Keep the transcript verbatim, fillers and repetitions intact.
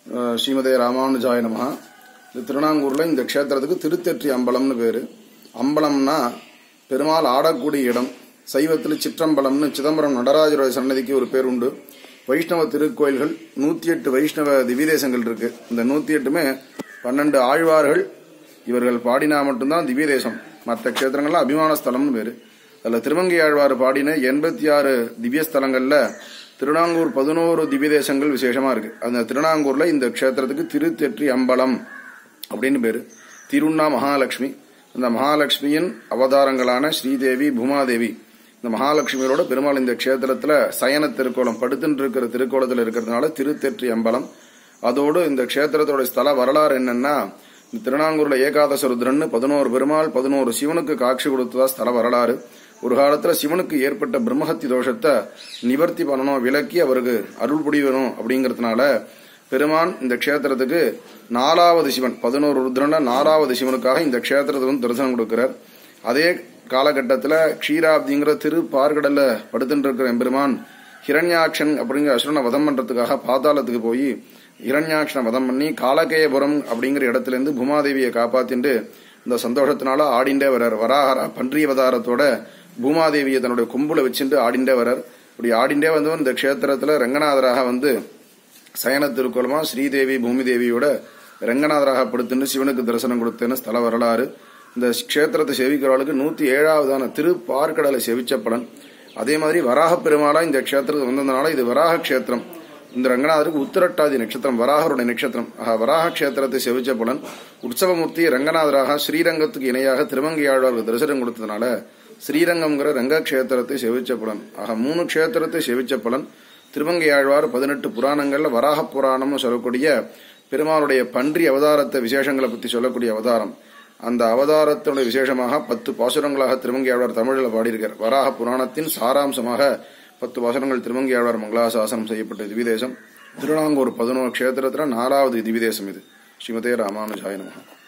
ஸ்ரீமதே ராமானுஜாய நமஹ. இந்த திருநாங்கூர்ல இந்த க்ஷேத்திரத்துக்கு திருத்தெற்றி அம்பலம்னு பேரு. அம்பலம்னா பெருமாள் ஆடக்கூடிய இடம். சைவத்தில் சிற்றம்பலம்னு சிதம்பரம் நடராஜருடைய சன்னதிக்கு ஒரு பேர் உண்டு. வைஷ்ணவ திருக்கோயில்கள் நூத்தி எட்டு வைஷ்ணவ திவ்யதேசங்கள் இருக்கு. இந்த நூத்தி எட்டுமே பன்னெண்டு ஆழ்வார்கள் இவர்கள் பாடினா மட்டும்தான் திவ்ய தேசம். மற்ற கஷேத்திரங்கள்லாம் அபிமான ஸ்தலம்னு பேரு. அதுல திருமங்கை ஆழ்வார் பாடின எண்பத்தி ஆறு திவ்ய ஸ்தலங்கள்ல திருநாங்கூர் பதினோரு திவ்ய தேசங்கள் விசேஷமா இருக்கு. அந்த திருநாங்கூர்ல இந்த க்ஷேத்திரத்துக்கு திருத்தெற்றி அம்பலம் அப்படின்னு பேரு. திருண்ணா மகாலட்சுமி, இந்த மகாலட்சுமியின் அவதாரங்களான ஸ்ரீதேவி பூமாதேவி, இந்த மகாலட்சுமியோட பெருமாள் இந்த க்ஷேத்திரத்துல சயன திருக்கோலம் படுத்துட்டு இருக்கிற திருக்கோலத்தில் இருக்கிறதுனால திருத்தெற்றி அம்பலம். அதோடு இந்த க்ஷேத்திரத்தோட ஸ்தல வரலாறு என்னன்னா, திருநாங்கூர்ல ஏகாதச ருத்ரன்னு பதினோரு பெருமாள் பதினோரு சிவனுக்கு காட்சி கொடுத்ததா ஸ்தல வரலாறு. ஒரு காலத்துல சிவனுக்கு ஏற்பட்ட பிரம்மஹத்தி தோஷத்தை நிவர்த்தி பண்ணணும், விலக்கி அவருக்கு அருள் புரியணும் அப்படிங்கறதுனால பெருமான் இந்த க்ஷேத்திரத்துக்கு நாலாவது சிவன், பதினோரு ருத்ரன்ல நாலாவது சிவனுக்காக இந்த க்ஷேத்திரத்துக்கு வந்து தரிசனம் கொடுக்கிறார். அதே காலகட்டத்துல க்ஷீராப்திங்கிற திரு பார்கடல்ல படுத்துட்டு இருக்கிற எம்பெருமான் ஹிரண்யாட்சன் அப்படிங்கிற அசுரனை வதம் பண்றதுக்காக பாதாளத்துக்கு போய் ஹிரண்யாட்சனை வதம் பண்ணி காலகேயபுரம் அப்படிங்கிற இடத்துல இருந்து பூமாதேவியை காப்பாத்திட்டு இந்த சந்தோஷத்தினால ஆடிண்டே வர்றார். வராகரா பன்றிய அவதாரத்தோட பூமாதேவியை தன்னுடைய கொம்புல வச்சுட்டு ஆடிண்டே வர்றார். இப்படி ஆடிண்டே வந்தவன் இந்த க்ஷேத்திரத்துல ரங்கநாதராக வந்து சயன திருக்கோலமா ஸ்ரீதேவி பூமிதேவியோட ரங்கநாதராக படுத்துட்டு சிவனுக்கு தரிசனம் கொடுத்தேன்னு ஸ்தல வரலாறு. இந்த க்ஷேத்திரத்தை சேவிக்கிறவர்களுக்கு நூத்தி ஏழாவதான திரு பார்க்கடலை சேவிச்ச பலன். அதே மாதிரி வராக பெருமாளா இந்த க்ஷேத்திரத்துக்கு வந்ததுனால இது வராக க்ஷேத்திரம். இந்த ரங்கநாதருக்கு உத்திரட்டாதி நட்சத்திரம் வராகருடைய நட்சத்திரம். வராக க்ஷேத்திரத்தை சேவிச்ச பலன். உற்சவமூர்த்தி ரங்கநாதராக ஸ்ரீரங்கத்துக்கு இணையாக திருமங்கையாழ்வாருக்கு தரிசனம் கொடுத்ததுனால ஸ்ரீரங்கம்ங்கிற ரங்க க்ஷேத்திரத்தை சேவிச்ச பலன். ஆக மூணு க்ஷேத்திரத்தை சேவிச்ச பலன். திருமங்கையாழ்வார் பதினெட்டு புராணங்கள்ல வராக புராணம்னு சொல்லக்கூடிய பெருமாளுடைய பன்றி அவதாரத்தை விசேஷங்களை பத்தி சொல்லக்கூடிய அவதாரம். அந்த அவதாரத்தினுடைய விசேஷமாக பத்து பாசுரங்களாக திருமங்கையாழ்வார் தமிழில் பாடியிருக்கார். வராக புராணத்தின் சாராம்சமாக பத்து பாசுரங்கள் திருமங்கையாழ்வார் மங்களாசாசனம் செய்யப்பட்ட திவ்யதேசம் திருநாங்கூர் பதினோரு க்ஷேத்திரத்துல நாலாவது திவ்யதேசம் இது. ஸ்ரீமதே ராமானுஜாய நமஹ.